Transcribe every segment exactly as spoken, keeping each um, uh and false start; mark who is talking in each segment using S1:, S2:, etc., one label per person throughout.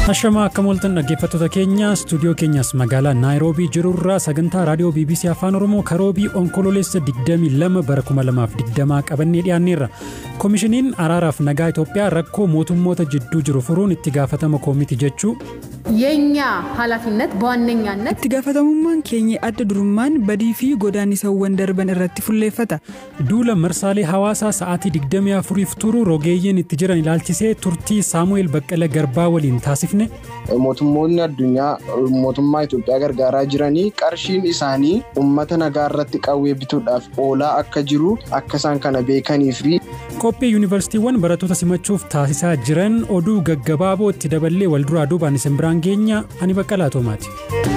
S1: Ashama akka moltan dhaggeeffattoota keenya stuudiyoo keenyas magaalaa Naayiroobii jirurraa sagantaa raadiyoo B B C Afaan Oromoo karoobii onkololeessa digdamii lama bara kuma lamaaf digdamaa qabannee dhiyaanneerra. Komiishiniin Araaraaf Nagaa Itoophiyaa rakkoo mootummoota jidduu jiru furuun itti gaafatama koomiti jechuu
S2: የኛ ኃላፊነት በዋነኛነት
S3: itti gaafatamummaan keenya adda durummaan badii fi godaanisawwan darban irratti fulleeffata.
S1: Duula marsaalee hawaasaa sa'aatii digdamii afuriif turu rogeeyyiin itti jiran ilaalchisee turtii Saamu'eel Baqqalaa Garbaa waliin taasifne.
S4: Mootummoonni addunyaa mootummaa Itoophiyaa gargaaraa jiranii qarshiin isaanii uummata nagaa irratti qawwee bituudhaaf oolaa akka jiru akka isaan kana beekanii fi
S1: Qophii yuunivarsitiiwwan barattoota simachuuf taasisaa jiran oduu gaggabaaboo itti daballee wal duraa duubaan isin biraan keenya ani Baqqalaa Toomaati.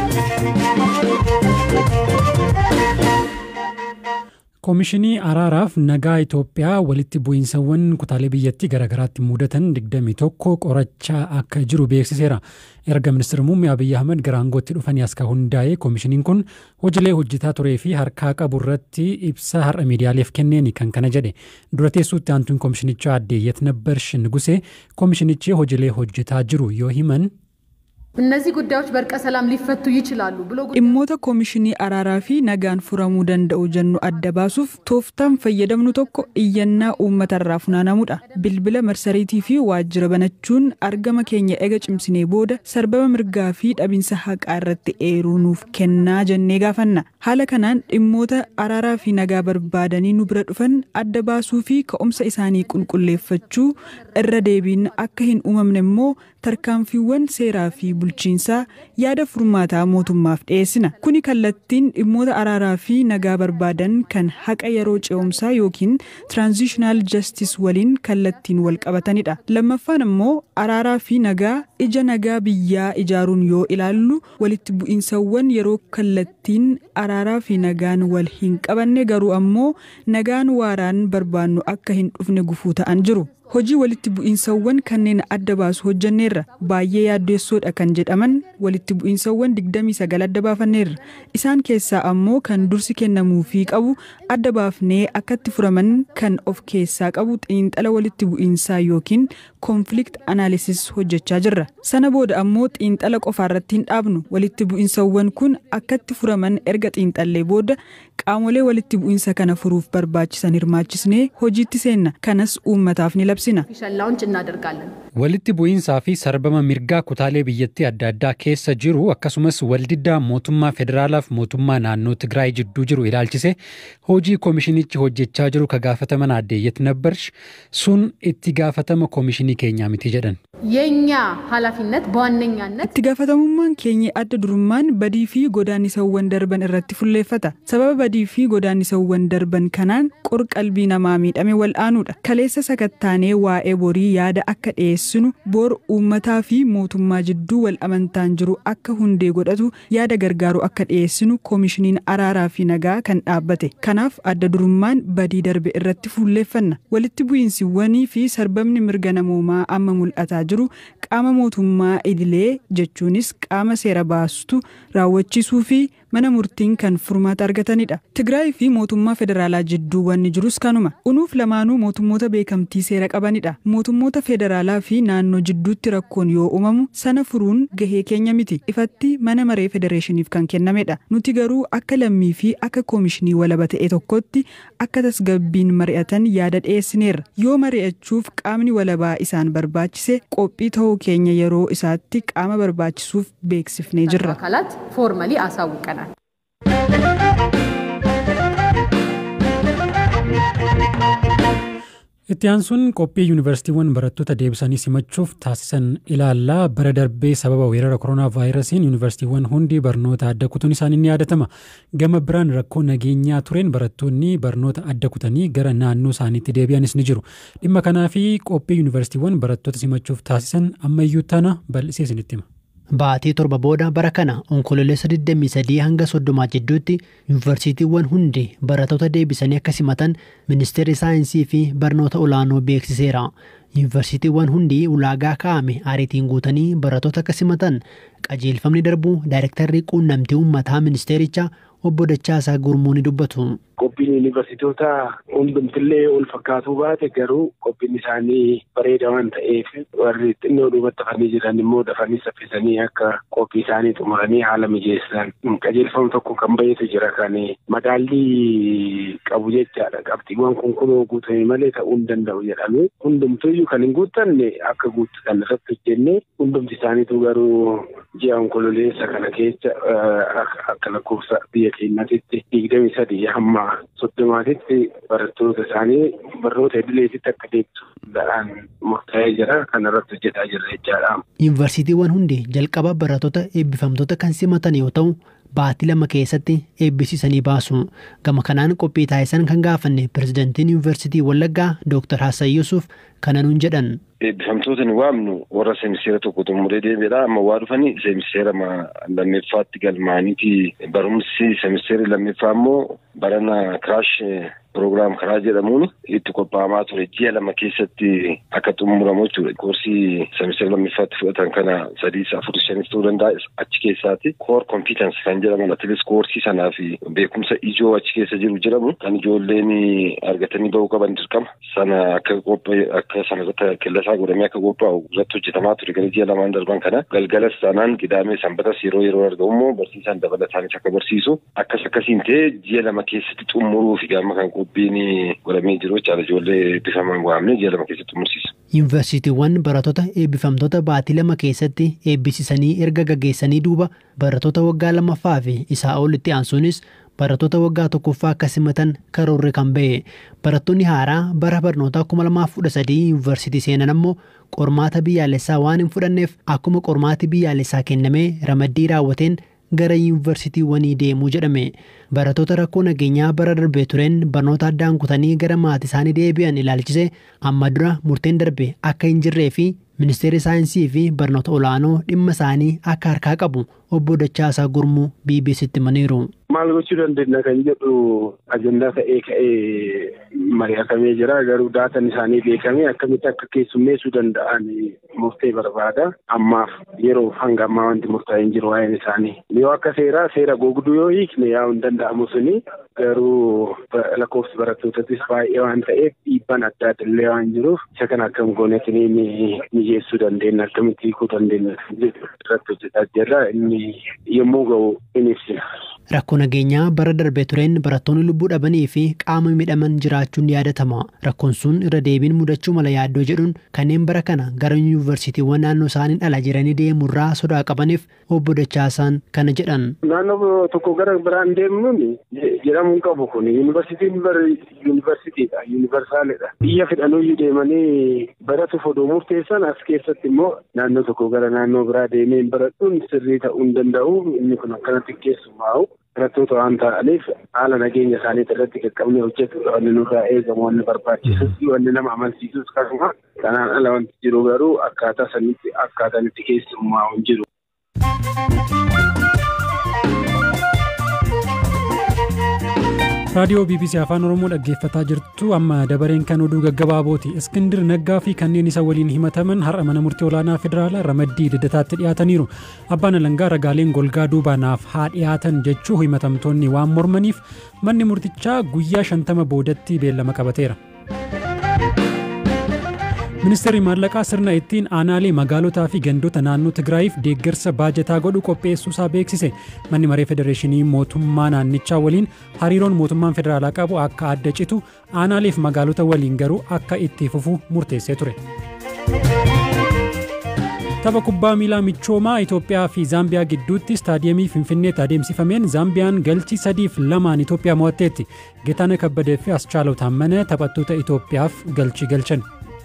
S1: Komiishinii Araaraaf Nagaa Itoophiyaa walitti bu'iinsawwan kutaalee biyyattii garagaraatti mudatan digdamii tokko qorachaa akka jiru beeksiseera. Erga ministeera muummee Abiy Ahmed gara aangootti dhufanii as ka hundaa'e koomishiniin kun hojiilee hojjetaa turee fi harkaa qabu irratti ibsa har'a miidiyaaleef kenneeni kan kana jedhe. Dura teessuutti aantuun koomishinichaa addee Yetnabbarsh Nugusee koomishinichi hojiilee hojjetaa jiru yoo himan
S2: እነዚህ ጉዳዮች በርቀ ሰላም ሊፈቱ ይችላሉ ብሎ
S3: dhimmoota koomishinii araaraa fi nagaan furamuu danda'u jennu adda baasuuf tooftaan fayyadamnu tokko iyyannaa uummatarraa funaanamudha. Bilbila marsariitii fi waajjira banachuun argama keenya ega cimsinee booda sarbama mirgaa fi dhabinsa haqaa irratti eeruu nuuf kennaa jennee gaafanna. Haala kanaan dhimmoota araaraa fi nagaa barbaadanii nu bira dhufan adda baasuu fi ka'umsa isaanii qulqulleeffachuu irra deebiin akka hin uumamne immoo tarkaanfiiwwan seeraa fi bulchiinsaa yaada furmaataa mootummaaf dhiyeessina. Kuni kallattiin dhimmoota araaraa fi nagaa barbaadan kan haqa yeroo ce'umsaa yookiin transitional justice waliin kallattiin wal qabatanidha. Lammaffaan immoo araaraa fi nagaa ija nagaa biyyaa ijaaruun yoo ilaallu walitti bu'iinsawwan yeroo kallattiin araaraa fi nagaan wal hin qabanne garuu ammoo nagaan waaraan barbaannu akka hin dhufne gufuu ta'an jiru. Hojii walitti bu'iinsawwan kanneen adda baasu hojjenneerra baay'ee yaaddeessoodha kan jedhaman walitti bu'iinsawwan digdamii sagal adda baafanneerra. Isaan keessaa ammoo kan dursi kennamuu fi qabu adda baafnee akkatti furaman kan of keessaa qabu xiinxala walitti bu'iinsaa yookiin conflict analysis hojjechaa jirra. Sana booda ammoo xiinxala qofaarratti hin dhaabnu. Walitti bu'iinsawwan kun akkatti furaman erga xiinxallee booda qaamolee walitti bu'iinsa kana furuuf barbaachisan hirmaachisnee hojiitti seenna. Kanas uummataaf ni labsina.
S1: Walitti bu'iinsaa fi sarbama mirgaa kutaalee biyyattii adda addaa keessa jiru akkasumas waldiddaa mootummaa federaalaaf mootummaa naannoo Tigraay jidduu jiru ilaalchise hojii koomishinichi hojjechaa jiru ka gaafataman addee Yetnabbarsh sun itti gaafatama koomishinii keenyaa miti jedhan.
S2: የኛ ኃላፊነት በዋነኛነት
S3: itti gaafatamummaan keenya adda durummaan badii fi godaanisawwan darban irratti fulleeffata. Sababa badii fi godaanisawwan darban kanaan qor qalbii namaa miidhame wal aanuudha. Kaleessa sakattaanee waa'ee borii yaada akka dhiyeessinu bor uummataa fi mootummaa jidduu wal amantaan jiru akka hundee godhatu yaada gargaaru akka dhiyeessinu koomishiniin araaraa fi nagaa kan dhaabbate. Kanaaf adda durummaan badii darbe irratti fulleeffanna. Walitti bu'iinsiwwanii fi sarbamni mirga namoomaa amma mul'ataa jiru qaama mootummaa idilee jechuunis qaama seera baastu raawwachiisuu fi mana murtiin kan furmaata argatanidha. Tigraay fi mootummaa federaalaa jidduu wanni jirus kanuma. Unuuf lamaanuu mootummoota beekamtii seera qabanidha. Mootummoota federaalaa fi naannoo jidduutti rakkoon yoo uumamu sana furuun gahee keenya miti. Ifatti mana maree federeeshiniif kan kennamedha. Nuti garuu akka lammii fi akka koomishinii walaba ta'e tokkotti akka tasgabbiin mari'atan yaada dhiyeessineerra. Yoo mari'achuuf qaamni walabaa isaan barbaachise qophii ta'uu keenya yeroo isaatti qaama barbaachisuuf beeksifnee jirra.
S2: አካላት ፎርማሊ አሳውቀናል.
S1: Itti aansuun qophii yuunivarsitiiwwan barattoota deebisanii simachuuf taasisan ilaallaa bara darbee sababa weerara koronaa vaayirasiin yuunivarsitiiwwan hundi barnoota adda kutuun isaanii ni yaadatama. Gama biraan rakkoo nageenyaa tureen barattoonni barnoota adda kutanii gara naannoo isaaniitti deebi'anis ni jiru. Dhimma kanaa fi qophii yuunivarsitiiwwan barattoota simachuuf taasisan ammayyuu tana bal'isee isinitti hima.
S5: Baatii torba booda bara kana onkololeessa digdamii sadii hanga soddomaa jidduutti yuunivarsitiiwwan hundi barattoota deebisanii akka simatan ministeerri saayinsii fi barnoota olaanoo beeksiseera. yuunivarsitiiwwan hundi ulaagaa kaa'ame ariitiin guutanii barattoota akka simatan qajeelfamni darbu daayirektarri quunnamtii uummataa ministeericha obbo Dachaasaa Gurmuu ni dubbatu.
S6: Qophiin yuunivarsitoota hundumtillee ol fakkaatuu baate garuu qophiin isaanii bareeda waan ta'eef warri xinnoo duubatti hafanii jiran immoo dafanii saffisanii akka qophii isaanii xumuranii haala mijeessan qajeelfama tokko kan baheetu jira kan madaallii qabu jechaadha. Qabxiiwwan kun kunoo guutamee malee ta'uu hin danda'u jedhamee hundumtuyyuu kan hin guuttanne akka guuttatan irratti hojjennee hundumti isaaniitu garuu ji'a onkololeessa kana keessa akka lakkoofsa biyya keenyaatti digdamii sadii hamma soddomaatitti barattoota isaanii barnoota idileetitti akka deebisuudhaan murtaa'ee jira. Kana irratti hojjetaa jirra jechaadha.
S5: Yuunivarsitiiwwan hundi jalqaba barattoota eebbifamtoota kan simatan yoo ta'u baatii lama keessatti eebbisiisanii baasu. Gama kanaan qophii taasisan kan gaafanne pirezidantiin yuunivarsiitii Wallaggaa Dooktar Hassan Yusuf kana nuun jedhan.
S7: Eebbifamtoota ni waamnu warra seemiseera tokko xumuree deebiidha. Amma waa dhufanii seemiseera lammeeffaatti galmaaniiti. Barumsi seemiseera lammeeffaa immoo barana kiraash proogiraam karaa jedhamuun itti qophaa'amaa ture. Ji'a lama keessatti akka xumuramu jechuudha. Koorsii seemiseera lammeeffaatti fudhatan kana sadii afur shanis ta'uu danda'a. Achi keessaati koor kompiitansi kan jedhaman atilis koorsii sanaa fi beekumsa ijoo achi keessa jiru jedhamu kan ijoolleen argatanii bahuu qaban dirqama. Sana akka qophii akka sanarratti qilleensaa godhamee akka qophaa'u irratti hojjetamaa ture. Gara ji'a lamaan darban kana galgalas taanaan qidaamee sanbatas yeroo yeroo argamu immoo barsiisaan dabalataanis akka barsiisu akkas akkasiin ta'ee ji'a lama keessatti xumuruu fi gama kan qophiin godhamee jiru jechaadha. Ijoollee eebbifaman waamnee ji'a lama keessatti xumursiisa.
S5: Yuunivarsitiiwwan barattoota eebbifamtoota baatii lama keessatti eebbisiisanii erga gaggeessanii duuba barattoota waggaa lamaffaa fi isaa olitti aansuunis barattoota waggaa tokkoffaa akka simatan karoorri kan ba'e. Barattoonni haaraa bara barnootaa kuma lamaaf kudha sadii yuunivarsiitii seenan ammoo qormaata biyyaalessaa waan hin fudhanneef akkuma qormaati biyyaalessaa kennamee ramaddii raawwateen gara yuunivarsitiiwwanii deemuu jedhame. Barattoota rakkoo nageenyaa bara darbee tureen barnoota addaan kutanii gara maatii isaanii deebi'an ilaalchise amma dura murteen darbe akka hin jirree fi ministeerri saayinsii fi barnoota olaanoo dhimma isaanii akka harkaa qabu obbo Dachaasaa Gurmuu B B C'tti himaniiru.
S6: Maal gochuu dandeenya kan jedhu ajandaa ta'ee ka'ee mari'atamee jira. Garuu daataan isaanii beekamee akkamitti akka keessummeessuu danda'an murtee barbaada. Ammaaf yeroo hanga ammaa wanti murtaa'ee hin jiru waa'een isaanii. Yoo akka seeraa seera gogduu yoo hiikne yaa hin danda'amu suni garuu lakkoofsi barattootatis baay'ee waan ta'eef dhiibbaan adda addaa waan jiruuf isa kana akkam goonetiin mijeessuu dandeenya akkamitti hiikuu dandeenya irratti hojjetaa jirra. Inni yommuu ga'u in ibsina.
S5: Rakkoo nageenyaa bara darbee tureen barattoonni lubbuu dhabanii fi qaama miidhaman jiraachuun ni yaadatama. Rakkoon sun irra deebiin mudachuu mala yaaddoo jedhuun kanneen bara kana gara yuunivarsiitiiwwan naannoo isaaniin ala jiranii deemurraa sodaa qabaniif obbo Dachaasaan kana jedhan.
S6: Naannoo tokko gara biraan deemuun jedhamuun qabu kun yuunivarsiitiin yuunivarsiitiidha, yuuniversaalidha. Biyya fedhanuyyuu deemanii baratuuf oduu murteessan as keessatti immoo naannoo tokko gara naannoo biraa deemeen baradhuun sirrii ta'uu hin danda'u. Inni kun akkanatti keessumaa'u. Barattoota waan ta'aniif haala nageenya isaanii irratti qaqqabnee hojjetuudha wanni nurraa eegamu wanni barbaachisus wanni nama amansiisus akkasuma kanaan ala wanti jiru garuu akkaataa sanitti akkaataan itti keessummaa hin jiru.
S1: raadiyoo B B C afaan Oromoo dhaggeeffataa jirtu amma dabareen kan oduu gaggabaabooti. Iskindir Naggaa fi kanneen isa waliin himataman har'a mana murtii olaanaa federaalaa ramaddii didataatti dhiyaataniiru. Abbaan alangaa ragaaleen golgaa duubaanaaf haa dhiyaatan jechuu himatamtoonni waan mormaniif manni murtichaa guyyaa shantama boodatti beellama qabateera. Ministeerri maallaqaa sirna ittiin aanaalee magaalotaa fi gandoota naannoo Tigraayiif deeggarsa baajataa godhu qopheessuusaa beeksise. Manni maree federeeshinii mootummaa naannichaa waliin hariiroon mootummaan federaalaa qabu akka adda citu aanaalee fi magaalota waliin garuu akka itti fufu murteessee ture. Tapha kubbaa miilaa michoomaa Itoophiyaa fi Zaambiyaa gidduutti istaadiyeemii Finfinneetti adeemsifameen Zaambiyaan galchii sadiif lamaan Itoophiyaa mo'atteetti. Geetaana Kabbadee fi Aschaalaw Taammanee taphattoota Itoophiyaaf galchii galchan.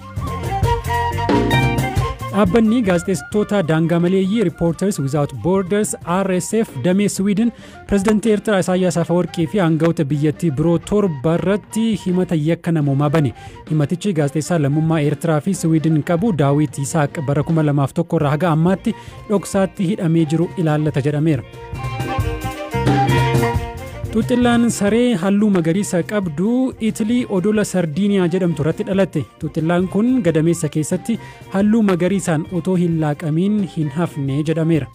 S1: Dhaabbanni gaazexeessitoota daangaa maleeyyii Reporters Without Borders R S F damee Sweden pirezidantii Eertiraa Isaayyaas Afeworqii fi aangawoota biyyattii biroo torba irratti himata yakka namoomaa bane. Himatichi gaazexeessaa lammummaa Eertiraa fi Sweden qabu Daawit Yisaaq bara kuma lamaaf tokko irraa haga ammaatti dhoksaatti hidhamee jiru ilaallata jedhameera. Tuuxillaan saree halluu magariisa qabdu Itilii odola Sardiiniyaa jedhamtu irratti dhalatte. Tuuxillaan kun gadameessa keessatti halluu magariisaan otoo hin laaqamiin hin hafne jedhameera.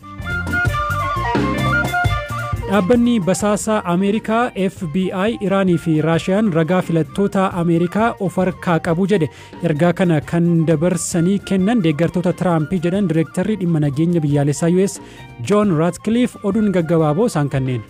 S1: Dhaabbanni basaasaa Ameerikaa F B I Iraanii fi Raashiyaan ragaa filattoota Ameerikaa of harkaa qabu jedhe. Ergaa kana kan dabarsanii kennan deeggartoota Tiraampii jedhan Direektarri dhimma nageenya biyyaalessaa U S John Ratcliffe oduun gaggabaaboo isaan kanneen.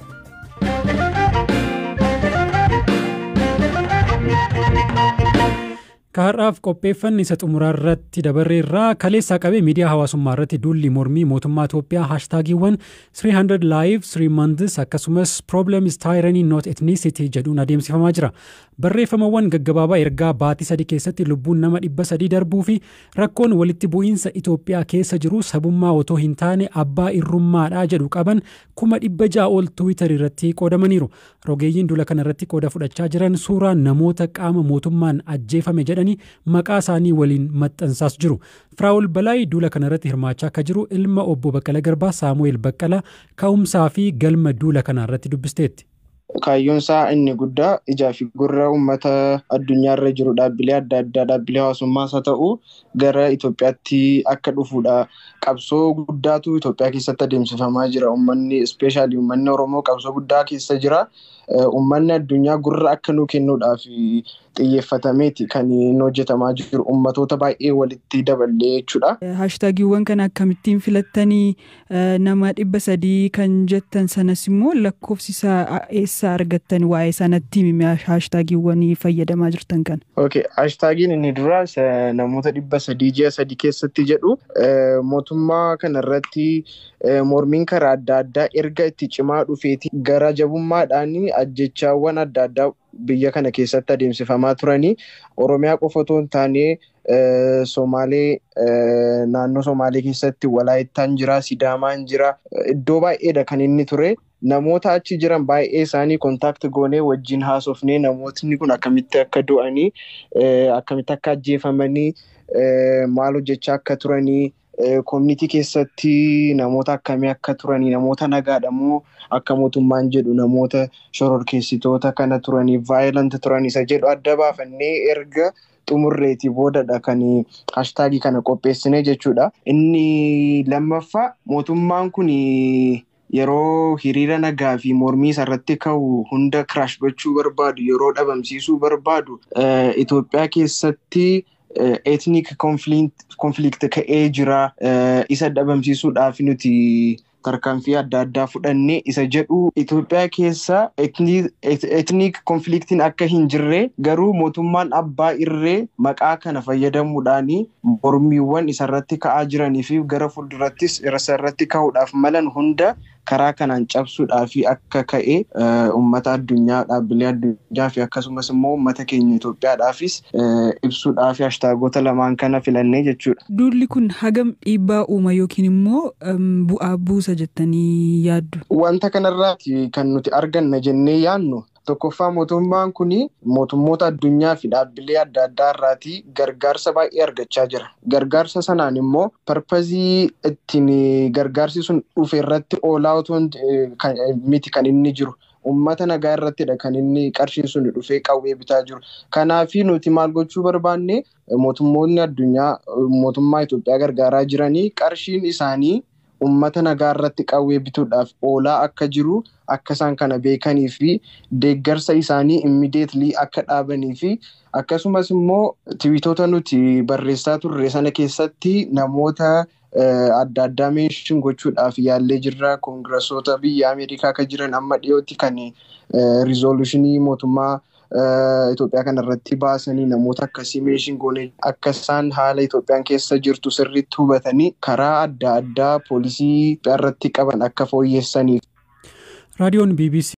S1: Kaharraaf qopheeffanni isa xumuraa irratti dabarreerraa kaleessaa qabee miidiyaa hawaasummaa irratti duulli mormii mootummaa Itoophiyaa haashtaagiiwwan three hundred live three months akkasumas problem is tyranny not ethnicity jedhuun adeemsifamaa jira. Barreeffamawwan gaggabaabaa ergaa baatii sadii keessatti lubbuun nama dhibba sadii darbuu fi rakkoon walitti bu'iinsa Itoophiyaa keessa jiru sabummaa otoo hin taane abbaa irrummaadhaa jedhu qaban kuma dhibba ja'a ol Tiwiitar irratti qoodamaniiru. Rogeeyyiin duula kana irratti qooda fudhachaa jiran suuraa namoota qaama mootummaan ajjeefame jedhanii maqaa isaanii waliin maxxansaas jiru. Firaa'ol Balaay duula kana irratti hirmaachaa akka jiru ilma obbo Baqqalaa Garbaa Saamu'eel Baqqalaa ka'umsaa fi galma duula kana irratti dubbisteetti.
S4: Kaayyoon isaa inni guddaa ijaa fi gurra uummata addunyaa irra jiru dhaabbilee adda addaa dhaabbilee hawaasummaas haa ta'u gara Itoophiyaatti akka dhufuudha. Qabsoo guddaatu Itoophiyaa keessatti adeemsifamaa jira. Uummanni ispeeshaalii uummanni Oromoo qabsoo guddaa keessa jira. Uummanni addunyaa gurra akka nuu kennuudhaaf xiyyeeffatameeti kan inni hojjetamaa jiru. Uummatoota baay'ee walitti daballee jechuudha.
S3: Haashtaagiiwwan kana akkamittiin filattanii nama dhibba sadii kan jettan sanas immoo lakkoofsi isaa eessaa argattan waa'ee sanatti himee haashtaagiiwwan fayyadamaa jirtan kana.
S4: Okay, haashtaagiin inni duraa namoota dhibba sadii ji'a sadii keessatti jedhu mootummaa kana irratti mormiin karaa adda addaa erga itti cimaa dhufeeti gara jabummaadhaan ajjechaawwan adda addaa biyya kana keessatti adeemsifamaa turanii Oromiyaa qofa otoo hin taane Somaalee naannoo Somaalee keessatti Walaayittaan jira, Sidaamaan jira, iddoo baay'eedha kan inni ture. Namoota achi jiran baay'ee isaanii kontaakti goonee wajjin haasofnee namootni kun akkamitti akka du'anii akkamitti akka ajjeefamanii maal hojjechaa akka turanii koominitii keessatti namoota akkamii akka turanii namoota nagaadhamoo akka mootummaan jedhu namoota shororkeessitoota kana turanii vaayilanta turanii isa jedhu adda baafannee erga xumurreetii boodadha kan haashtaagii kana qopheessine jechuudha. Inni lammaffaa mootummaan kun yeroo hiriira nagaa fi mormii irratti ka'u hunda kiraash gochuu barbaadu yeroo dhabamsiisuu barbaadu Itoophiyaa keessatti ethnic conflict ka'ee jira. Isa dhabamsiisuudhaaf nuti tarkaanfii adda addaa fudhannee isa jedhu Itoophiyaa keessa ethnic conflictiin akka hin jirre garuu mootummaan abbaa irree maqaa kana fayyadamuudhaan mormiiwwan isarratti ka'aa jiranii fi gara fuuldurattis irratti ka'uudhaaf malan hunda karaa kanaan cabsuudhaaf akka ka'e uummata addunyaa dhaabbilee addunyaa fi akkasumas immoo uummata keenya Itoophiyaadhaafis ibsuudhaaf haashtaagoota lamaan kana filannee jechuudha.
S3: Duulli kun hagam dhiibbaa uuma yookiin immoo bu'aa buusa jettanii yaaddu?
S4: Wanta kanarraati kan nuti arganna jennee yaadnu. Tokkoffaa mootummaan kun mootummoota addunyaa fi dhaabbilee adda addaa irraatii gargaarsa baay'ee argachaa jira. Gargaarsa sanaan immoo parpazii ittiin gargaarsi sun dhufe irratti oolaa otoo miti kan inni jiru. Uummata nagaa irrattidha kan inni qarshii sun dhufee qawwee bitaa jiru. Kanaaf nuti maal gochuu barbaanne mootummoonni addunyaa mootummaa Itoophiyaa gargaaraa jiranii qarshiin isaanii uummata nagaa irratti qawwee bituudhaaf oolaa akka jiru akka isaan kana beekanii fi deeggarsa isaanii immediately akka dhaabanii fi akkasumas immoo tiwiitoota nuti barreessaa turre sana keessatti namoota adda addaa meeshaan gochuudhaaf yaallee jirra. Koongirasoota biyya Ameerikaa akka jiran amma dhiyootti kan rizooluushinii mootummaa Itoophiyaa kana irratti baasanii namoota akkasii meeshaan goone akka isaan haala Itoophiyaan keessa jirtu sirriitti hubatanii karaa adda addaa poolisii irratti qaban akka fooyyessaniif.
S1: Raadiyoon B B C